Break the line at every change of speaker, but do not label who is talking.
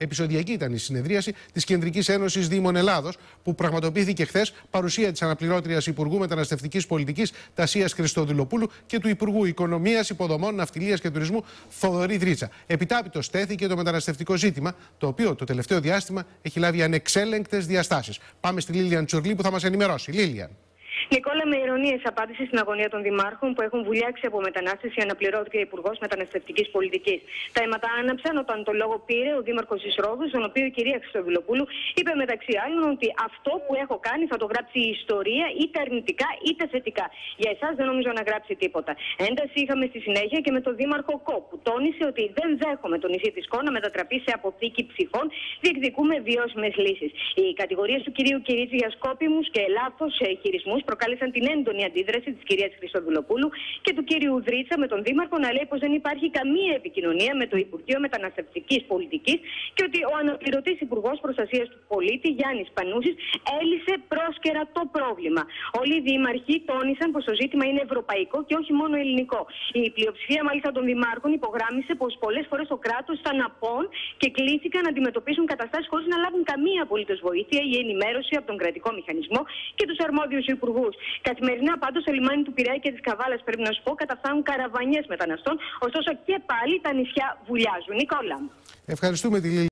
Επεισοδιακή ήταν η συνεδρίαση της Κεντρικής Ένωσης Δήμων Ελλάδος, που πραγματοποιήθηκε χθες, παρουσία της αναπληρώτριας Υπουργού Μεταναστευτικής Πολιτικής Τασίας Χριστοδουλοπούλου και του Υπουργού Οικονομίας, Υποδομών, Ναυτιλίας και Τουρισμού Θοδωρή Δρίτσα. Επιτάπητος τέθηκε το μεταναστευτικό ζήτημα, το οποίο το τελευταίο διάστημα έχει λάβει ανεξέλεγκτες διαστάσεις. Πάμε στη Λίλιαν Τσουρλή που θα μας ενημερώσει. Λίλιαν.
Νικόλα, με ειρωνίες απάντησε στην αγωνία των δημάρχων που έχουν βουλιάξει από μετανάστες η αναπληρώτρια Υπουργός Μεταναστευτικής Πολιτικής. Τα αίματα άναψαν όταν το λόγο πήρε ο Δήμαρχος της Ρόδου, στον οποίο η κυρία Χριστοδουλοπούλου είπε μεταξύ άλλων ότι αυτό που έχω κάνει θα το γράψει η ιστορία, είτε αρνητικά είτε θετικά. Για εσάς δεν νομίζω να γράψει τίποτα. Ένταση είχαμε στη συνέχεια και με τον Δήμαρχο Κο, που τόνισε ότι δεν δέχομαι το νησί της Κο να μετατραπεί σε αποθήκη ψυχών, διεκδικούμε βιώσιμες λύσεις. Οι κατηγορίες του κυρίου Κυρίτζη για σκόπιμους και λάθος χειρισμούς προκάλεσαν την έντονη αντίδραση της κυρίας Χριστοδουλοπούλου και του κυρίου Δρίτσα με τον Δήμαρχο να λέει πως δεν υπάρχει καμία επικοινωνία με το Υπουργείο Μεταναστευτικής Πολιτικής και ότι ο αναπληρωτής Υπουργός Προστασίας του Πολίτη Γιάννης Πανούσης έλυσε πρόσκαιρα το πρόβλημα. Όλοι οι δήμαρχοι τόνισαν πως το ζήτημα είναι ευρωπαϊκό και όχι μόνο ελληνικό. Η πλειοψηφία μάλιστα των δημάρχων υπογράμμισε πως πολλές φορές το κράτος ήταν απόν και κλήθηκαν να αντιμετωπίσουν καταστάσεις χωρίς να λάβουν καμία απολύτως βοήθεια ή ενημέρωση από τον κρατικό μηχανισμό και τους αρμόδιους υπουργούς. Καθημερινά πάντως στο λιμάνι του Πειραιά και της Καβάλας, πρέπει να σου πω, καταφθάνουν καραβανιές μεταναστών, ωστόσο και πάλι τα νησιά βουλιάζουν. Νικόλα.
Ευχαριστούμε τη Λίλιαν.